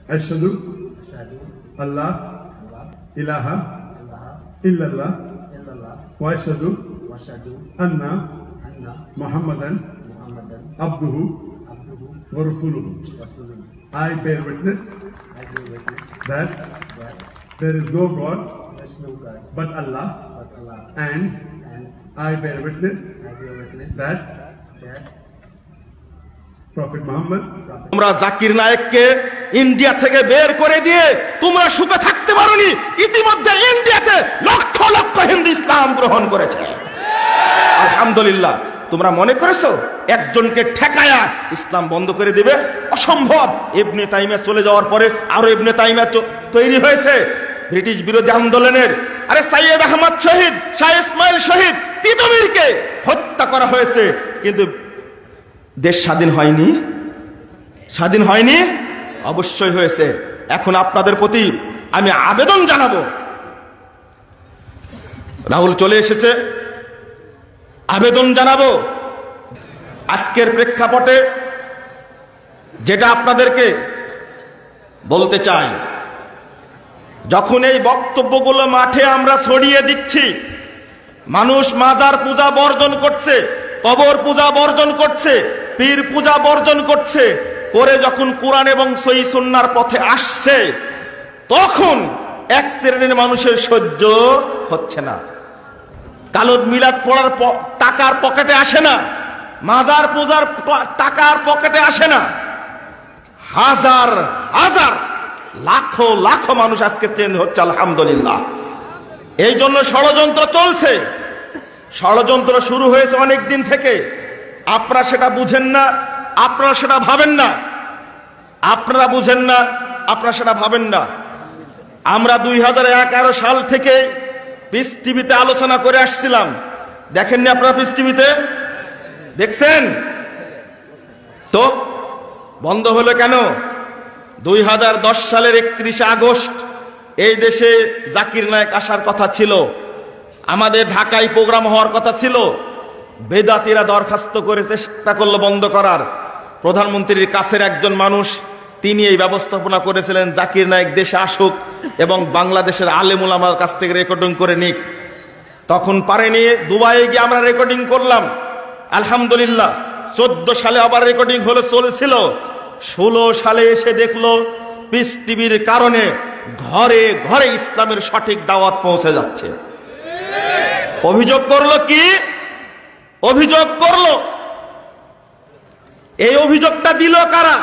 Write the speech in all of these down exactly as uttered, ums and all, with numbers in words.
আশহাদু আল্লাহ ইলাহা ইল্লাল্লাহ ওয়া আশহাদু আন্না মুহাম্মাদান abduhu wa rasuluhu. I bear witness that there is no God but Allah, and I bear witness that Prophet Muhammad. তোমরা জাকির নায়েককে ইন্ডিয়া থেকে বের করে দিয়ে তোমরা সুখে থাকতে পারোনি। ইতিমধ্যে ইন্ডিয়াতে লক্ষ লক্ষ হিন্দু ইসলাম গ্রহণ করেছে, আলহামদুলিল্লাহ। তোমরা মনে করেছো একজনকে ঠেকায়া ইসলাম বন্ধ করে দিবে? অসম্ভব। ইবনে তাইমিয়া চলে যাওয়ার পরে আরো ইবনে তাইমিয়া তৈরি হয়েছে ব্রিটিশ বিরোধী আন্দোলনের। আরে সাইয়েদ আহমদ শহীদ, শাহ ইসমাইল শহীদ, তিতুমিরকে হত্যা করা হয়েছে, কিন্তু দেশ স্বাধীন হয়নি। স্বাধীন হয়নি? অবশ্যই হয়েছে। এখন আপনাদের প্রতি আমি আবেদন জানাবো, রাহুল চলে এসেছে, আবেদন জানাবো আজকের প্রেক্ষাপটে যেটা আপনাদেরকে বলতে চাই। যখন এই বক্তব্যগুলো মাঠে আমরা ছড়িয়ে দিচ্ছি, মানুষ মাজার পূজা বর্জন করছে, কবর পূজা বর্জন করছে, পীর পূজা বর্জন করছে, করে যখন কোরআন এবং সহিহ সুন্নাহর পথে আসছে, তখন এক শ্রেণীর মানুষের সহ্য হচ্ছে না। কালো মিলাদ পড়ার টাকার পকেটে আসে না, মাজার পূজার টাকার পকেটে আসে না। হাজার হাজার লাখো লাখো মানুষ আজকে চেঞ্জ হচ্ছে, আলহামদুলিল্লাহ। এই জন্য ষড়যন্ত্র চলছে। ষড়যন্ত্র শুরু হয়েছে অনেক দিন থেকে। আপনারা সেটা বুঝেন না, আপনারা সেটা ভাবেন না, আপনারা বুঝেন না, আপনারা সেটা ভাবেন না। আমরা দুই হাজার এগারো সাল থেকে পিস টিভিতে আলোচনা করে আসছিলাম। দেখেননি আপনারা? পিস টিভিতে দেখছেন তো? বন্ধ হলো কেন? দুই হাজার দশ সালের একত্রিশে আগস্ট এই দেশে জাকির নায়েক আসার কথা ছিল, আমাদের ঢাকায় প্রোগ্রাম হওয়ার কথা ছিল। বেদাতিরা দরখাস্ত করে চেষ্টা করলো বন্ধ করার। প্রধানমন্ত্রীর কাছের একজন মানুষ, তিনি এই ব্যবস্থাপনা করেছিলেন জাকির নায়েক দেশে আসুক এবং বাংলাদেশের আলেম উলামার কাছ থেকে রেকর্ডিং করে নিক। তখন পারেনি, দুবাইয়ে গিয়ে আমরা রেকর্ডিং করলাম, আলহামদুলিল্লাহ। চোদ্দ সালে আবার রেকর্ডিং হলে চলেছিল। ষোলো সালে এসে দেখলো পিস টিভির কারণে ঘরে ঘরে ইসলামের সঠিক দাওয়াত পৌঁছে যাচ্ছে। অভিযোগ করলো কি? অভিযোগ করলো, এই অভিযোগটা দিল কারা?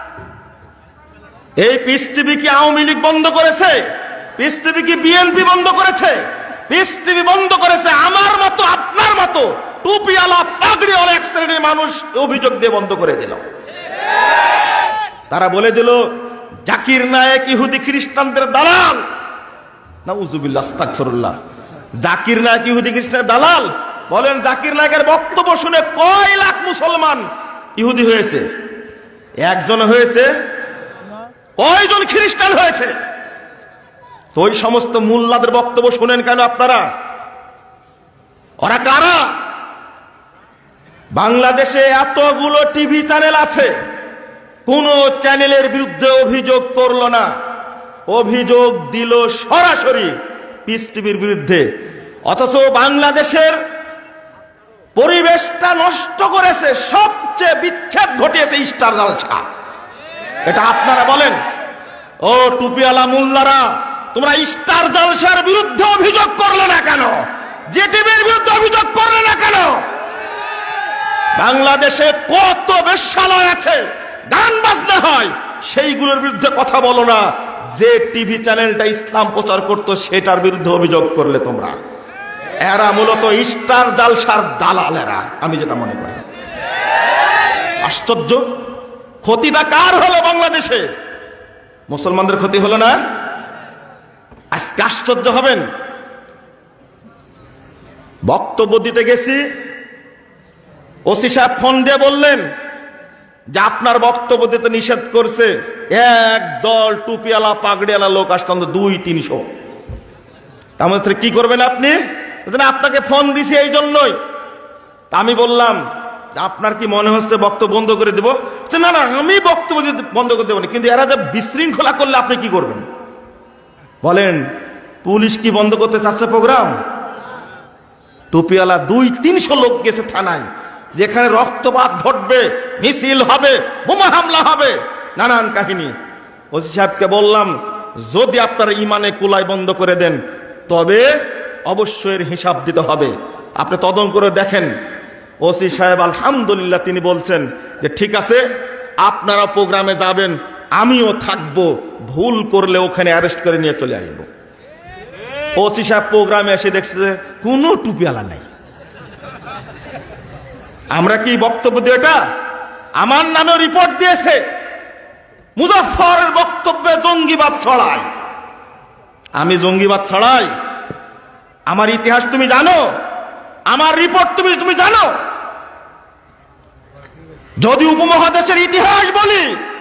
এই পিস টিভি কি আওয়ামী লীগ বন্ধ করেছে? পিস টিভি কি বিএনপি বন্ধ করেছে? পিস টিভি বন্ধ করেছে আমার মতো আপনার মতো টুপিওয়ালা পাগড়িওয়ালা এক শ্রেণীর মানুষ অভিযোগ দিয়ে বন্ধ করে দিল। তারা বলে দিল জাকির নায়েক ইহুদি খ্রিস্টানদের দালাল। নাউজুবিল্লাহ, আস্তাগফিরুল্লাহ। জাকির নায়েক ইহুদি খ্রিস্টানের দালাল? বলেন, জাকির নায়েকের বক্তব্য শুনে কয় লাখ মুসলমান ইহুদি হয়েছে? একজন হয়েছে? কয়জন খ্রিস্টান হয়েছে? তো ওই সমস্ত মুল্লাদের বক্তব্য শুনেন কেন আপনারা? ওরা কারা? বাংলাদেশে এতগুলো টিভি চ্যানেল আছে, কোন চ্যানেলের বিরুদ্ধে অভিযোগ করলো না। অভিযোগ দিল সরাসরি পিস টিভির বিরুদ্ধে। অথচ বাংলাদেশের পরিবেশটা নষ্ট করেছে, সবচেয়ে বিচ্ছেদ ঘটিয়েছে স্টার জালসা। এটা আপনারা বলেন, ও টুপিওয়ালা মুল্লারা, তোমরা স্টার জালসার বিরুদ্ধে অভিযোগ করলে না কেন? যে টিভির বিরুদ্ধে অভিযোগ করলে না কেন? বাংলাদেশে কত বেশ্যালয় আছে, গান বাজনা হয়, সেইগুলোর বিরুদ্ধে কথা বলো না। যে টিভি চ্যানেলটা ইসলাম প্রচার করতো সেটার বিরুদ্ধে অভিযোগ করলে তোমরা। এরা মূলত স্টার জালসার দালাল এরা, আমি যেটা মনে করি। আশ্চর্য, ক্ষতিটা কার হলো বাংলাদেশে? মুসলমানদের ক্ষতি হলো না? আজকে আশ্চর্য হবেন, বক্তব্য দিতে গেছি, ওসি সাহেব ফোন দিয়ে বললেন যে আপনার বক্তব্য দিতে নিষেধ করছে। এক দল টুপিওয়ালা পাগড়িওয়ালা লোক আসতাম, দুই তিনশো। তাহলে কি করবেন আপনি? আপনাকে ফোন দিছি এই জন্যই। আমি বললাম আপনার কি মনে হচ্ছে বক্তব্য বন্ধ করে দেবো? না না, আমি বক্তব্য বন্ধ করে দেবো না, কিন্তু এরা যে বিশৃঙ্খলা করলে আপনি কি করবেন বলেন? পুলিশ কি বন্ধ করতে চাচ্ছে প্রোগ্রাম? টুপিওয়ালা দুই তিনশো লোক গেছে থানায়, যেখানে রক্তপাত ঘটবে, মিছিল হবে, বোমা হামলা হবে, নানান কাহিনী। ওসি সাহেবকে বললাম, যদি আপনার ইমানে কুলাই বন্ধ করে দেন তবে অবশ্যই হিসাব দিতে হবে, আপনি তদন্ত করে দেখেন। ওসি সাহেব আলহামদুলিল্লাহ তিনি বলছেন যে ঠিক আছে, আপনারা প্রোগ্রামে যাবেন, আমিও থাকবো, ভুল করলে ওখানে অ্যারেস্ট করে নিয়ে চলে আসবো। ওসি সাহেব প্রোগ্রামে এসে দেখছে কোনো টুপিওয়ালা নাই। আমরা কি বক্তব্য দিই? এটা আমার নামে রিপোর্ট দিয়েছে, মুজাফফরের বক্তব্যে জঙ্গিবাদ ছড়ায়। আমি জঙ্গিবাদ ছড়াই? আমার ইতিহাস তুমি জানো? আমার রিপোর্ট তুমি তুমি জানো? যদি উপমহাদেশের ইতিহাস বলি,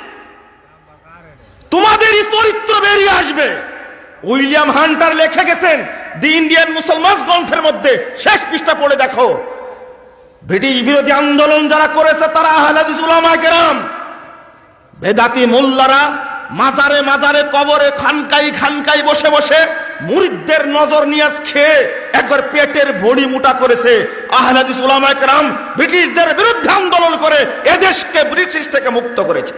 তোমাদেরই চরিত্র বেরিয়ে আসবে। উইলিয়াম হান্টার লিখে গেছেন দি ইন্ডিয়ান মুসলমান গ্রন্থের মধ্যে, শেষ পৃষ্ঠা পড়ে দেখো। ব্রিটিশ বিরোধী আন্দোলন যারা করেছে তারা আহলে হাদিস উলামায়ে কেরাম, বেদাতি মোল্লারা মাজারে মাজারে, কবরে, খানকাই খানকাই বসে বসে মুরিদদের নজর নিয়াজ খেয়ে একবার পেটের ভড়ি মোটা করেছে। আহলে হাদিস উলামায়ে কেরাম ব্রিটিশদের বিরুদ্ধে আন্দোলন করে এদেশকে ব্রিটিশ থেকে মুক্ত করেছে।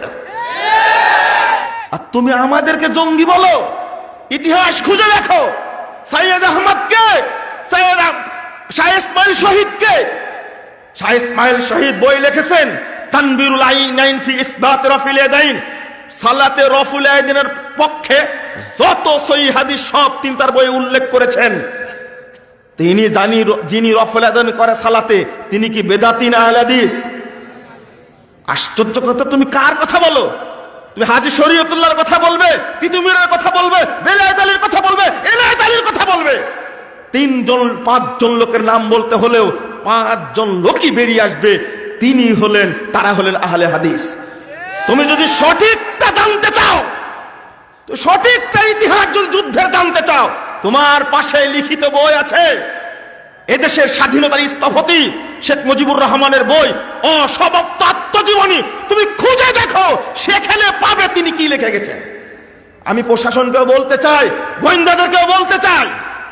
আর তুমি আমাদেরকে জঙ্গি বলো? ইতিহাস খুঁজে দেখো, সৈয়দ আহমদকে, সৈয়দ শাহ ইসমাইল শহীদকে। শাহ ইসমাইল শহীদ বই লিখেছেন তানবীরুল আইনাইন ফি ইসবাত রাফিল ইয়াদাইন, সালাতে রফুল ইয়াদাইনের পক্ষে যত সহিহ হাদিস সব তিনি তার বইয়ে উল্লেখ করেছেন। তিনি জানি যিনি রফুল ইয়াদাইন করে সালাতে, তিনি কি বেদাতি না আহলে হাদিস? আশ্চর্য কথা, তুমি কার কথা বলো? তুমি হাজী শরীয়তুল্লাহর কথা বলবে, তিতুমিরের কথা বলবে, বেলায়েত আলীর কথা বলবে, এনায়েত আলীর কথা বলবে। তিনজন পাঁচজন লোকের নাম বলতে হলেও পাঁচজন লোকই বেরিয়ে আসবে, তিনি হলেন, তারা হলেন আহলে হাদিস। তুমি যদি সঠিকটা জানতে চাও, তো সঠিকটা ইতিহাস যদি যুদ্ধের জানতে চাও, তোমার পাশে লিখিত বই আছে, এদেশের স্বাধীনতার স্থপতি শেখ মুজিবুর রহমানের বই অসমাপ্ত আত্মজীবনী, তুমি খুঁজে দেখো, সেখানে পাবে তিনি কি লিখে গেছেন। আমি প্রশাসনকেও বলতে চাই, গোয়েন্দাদেরকেও বলতে চাই,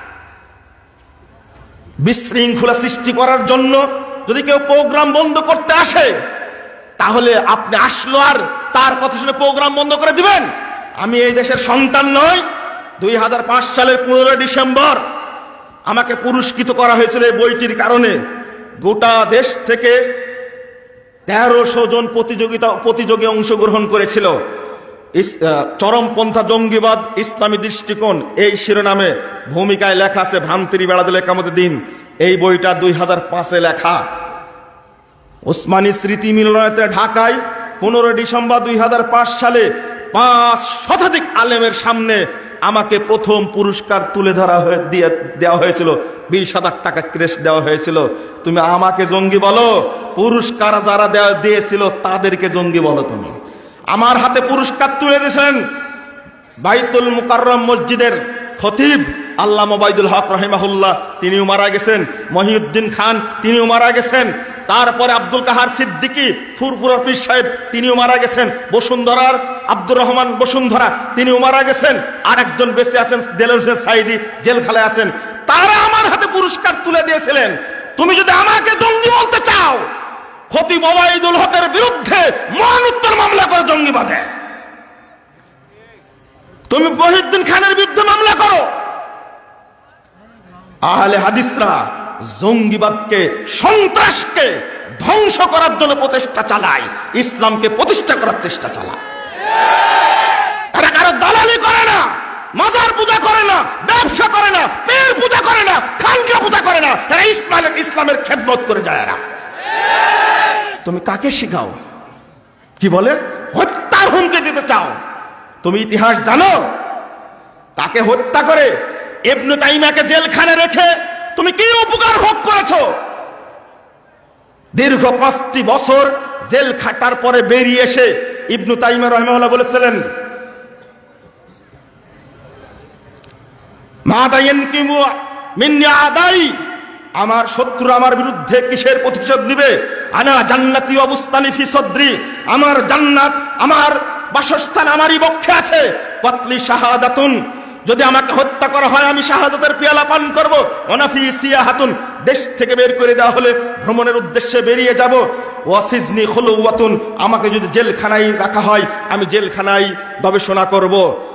বিশৃঙ্খলা সৃষ্টি করার জন্য যদি কেউ প্রোগ্রাম বন্ধ করতে আসে, তাহলে আপনি আসলো আর তার কথা শুনে প্রোগ্রাম বন্ধ করে দিবেন? আমি এই দেশের সন্তান নই? দুই হাজার পাঁচ সালের পনেরোই ডিসেম্বর আমাকে পুরস্কৃত করা হয়েছিল এই বইটির কারণে। গোটা দেশ থেকে তেরোশো জন প্রতিযোগিতা প্রতিযোগী অংশগ্রহণ করেছিল। চরমপন্থা জঙ্গিবাদ ইসলামী দৃষ্টিকোণ এই শিরোনামে ভূমিকায় লেখা আছে ভ্রান্তির বেড়া দিলে কামতের দিন। এই বইটা দুই হাজার পাঁচে লেখা। ওসমানী স্মৃতি মিলনায়তে ঢাকায় পনেরোই ডিসেম্বর দুই হাজার পাঁচ সালে পাঁচ শতাধিক আলেমের সামনে আমাকে প্রথম পুরস্কার তুলে ধরা হয়ে দিয়ে দেওয়া হয়েছিল, বিশ হাজার টাকা ক্রেশ দেওয়া হয়েছিল। তুমি আমাকে জঙ্গি বলো? পুরস্কার যারা দেওয়া দিয়েছিল তাদেরকে জঙ্গি বলো তুমি? আমার হাতে পুরস্কার তুলে দিয়েছেন বাইতুল মুকাররম মসজিদের খতিব আল্লামা ওবায়দুল হক রাহিমাহুল্লাহ, তিনিও মারা গেছেন। মহিউদ্দিন খান, তিনিও মারা গেছেন। তারপরে আব্দুল কাহার সিদ্দিকী ফুরপুরা পীর সাহেব, তিনিও মারা গেছেন। বসুন্ধরার আব্দুর রহমান বসুন্ধরা, তিনিও মারা গেছেন। আর একজন বেঁচে আছেন দেলোয়ার হোসেন সাইদি, জেলখানায় আছেন। তারা আমার হাতে পুরস্কার তুলে দিয়েছিলেন। তুমি যদি আমাকে জঙ্গি বলতে চাও, খতিব ওবায়দুল হকের বিরুদ্ধে মরণোত্তর মামলা করে জঙ্গি বাঁধে। তুমি মহিউদ্দিন খানের বিরুদ্ধে মামলা করো। আহলে হাদিসরা জঙ্গিবাদকে, সন্ত্রাসকে ধ্বংস করার জন্য প্রচেষ্টা চালায়, ইসলামকে প্রতিষ্ঠা করার চেষ্টা চালায়। তারা কারো দালালি করে না, মাজার পূজা করে না, ব্যবসা করে না, পীর পূজা করে না, খানকা পূজা করে না। তারা ইসলামের ইসলামের খেদমত করে যায় না। তুমি কাকে শিখাও? কি বলে? হত্যার হুমকি দিতে চাও? তুমি ইতিহাস জানো? কাকে হত্যা করে ইবনে তাইমিয়াকে জেলখানে রেখে তুমি কি উপকার ভোগ করেছো? দীর্ঘ পাঁচটি বছর জেল খাটার পরে বেরিয়ে এসে ইবনে তাইমিয়া রাহিমাহুল্লাহ বলেছিলেন, মা দায়ানকিমু মিন আদাই, আমার শত্রু আমার বিরুদ্ধে কিসের প্রতিশোধ নিবে? আনা জান্নাতি অবস্থানি ফি সদরি, আমার জান্নাত আমার বাসস্থান আমারই বক্ষে আছে। কতলি শাহাদাতুন, যদি আমাকে হত্যা করা হয় আমি শাহাদাতের পেয়ালা পান করব। অনাফি সিয়াহাতুন, দেশ থেকে বের করে দেওয়া হলে ভ্রমণের উদ্দেশ্যে বেরিয়ে যাব। ওয়াসিজনি খুলুওয়াতুন, আমাকে যদি জেলখানায় রাখা হয় আমি জেলখানায় গবেষণা করব।